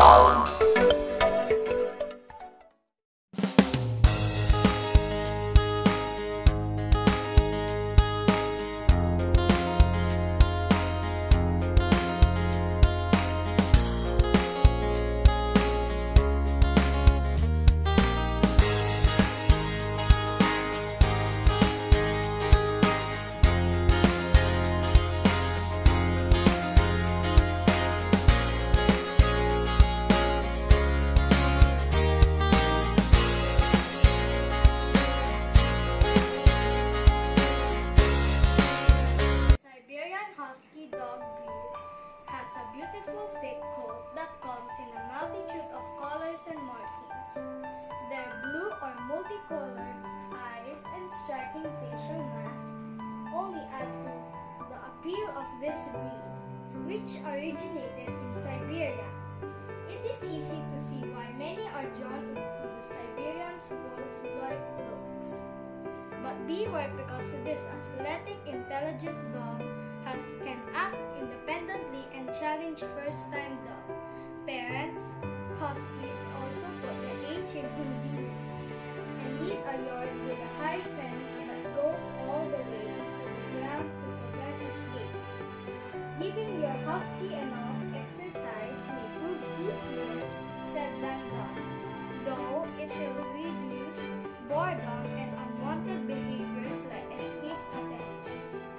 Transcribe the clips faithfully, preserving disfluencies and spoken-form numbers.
Siberian Husky dog breed has a beautiful thick coat that comes in a multitude of colors and markings. Their blue or multicolored eyes and striking facial masks only add to the appeal of this breed, which originated in Siberia. It is easy to see why many are drawn into the Siberian's wolf-like looks. But beware, because this athletic, intelligent dog has, can act independently and challenge first-time dog parents. Huskies also put the age in convenience and need a yard with a high fence that goes all the way into the ground to prevent escapes. Giving your husky enough exercise may prove easier said than done, though it will reduce boredom and unwanted behaviors like escape attempts.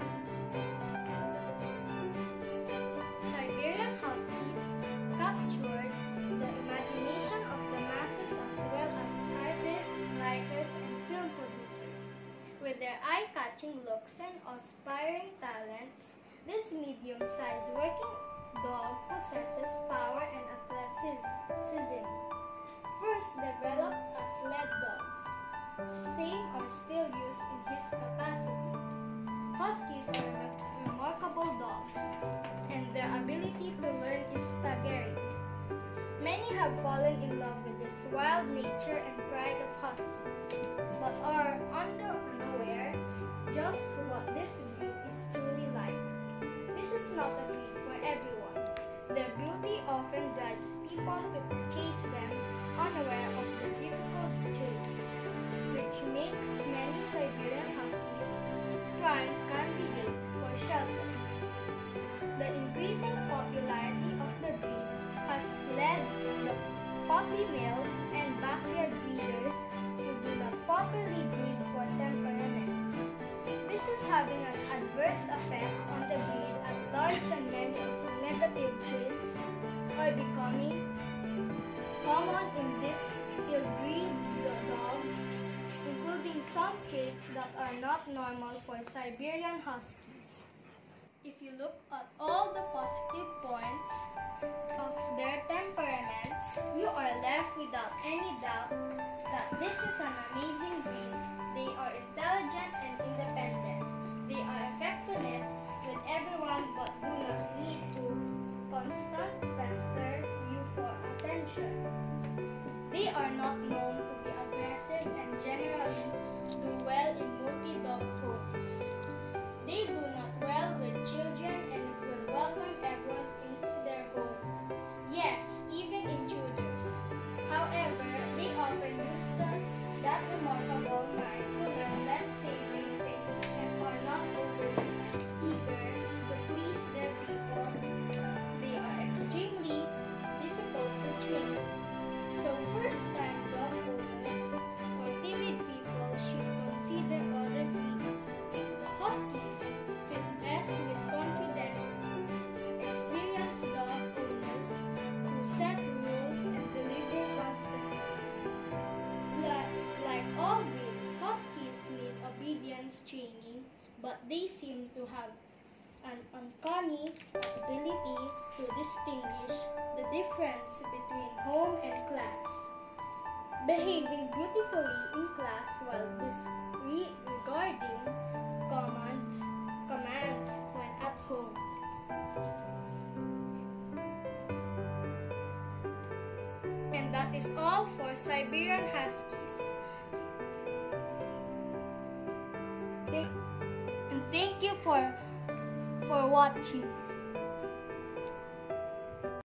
Siberian Huskies captured the imagination of the masses as well as artists, writers, and film producers. With their eye-catching looks and aspiring talents, this medium-sized working dog possesses power and athleticism. First developed as sled dogs, same are still used in his capacity. Huskies are re remarkable dogs, and their ability to learn is staggering. Many have fallen in love with this wild nature and pride of huskies, but are under unaware just what this breed is truly like. This is not a breed for everyone. Their beauty often drives people to purchase them, unaware of the difficult traits, which makes many Siberian Huskies prime candidates for shelters. The increasing popularity of the breed has led the puppy mills and backyard breeders who do not properly breed for temperament. This is having an adverse effect on the breed at large, and many of the negative traits are becoming common in these ill-breed dogs, including some traits that are not normal for Siberian Huskies. If you look at all the positive points of their temperaments, you are left without any doubt that this is an amazing breed. They are intelligent and independent. They are affectionate with everyone but do not need to constant pester you for attention. They are not known to be aggressive and generally do well in multi-dog homes. They do not well with children and will welcome everyone into their home. Yes, even intruders. However, they often use the, that remarkable mind to learn less savory things and are not overly eager to please their people. They are extremely difficult to train. So first-time dog owners or timid people should consider other breeds. Huskies fit best with confident, experienced dog owners who set rules and deliver constantly. Like, like all breeds, Huskies need obedience training, but they seem to have an uncanny ability to distinguish the difference between home and class, behaving beautifully in class while disregarding commands, commands when at home. And that is all for Siberian Huskies. And thank you for for watching.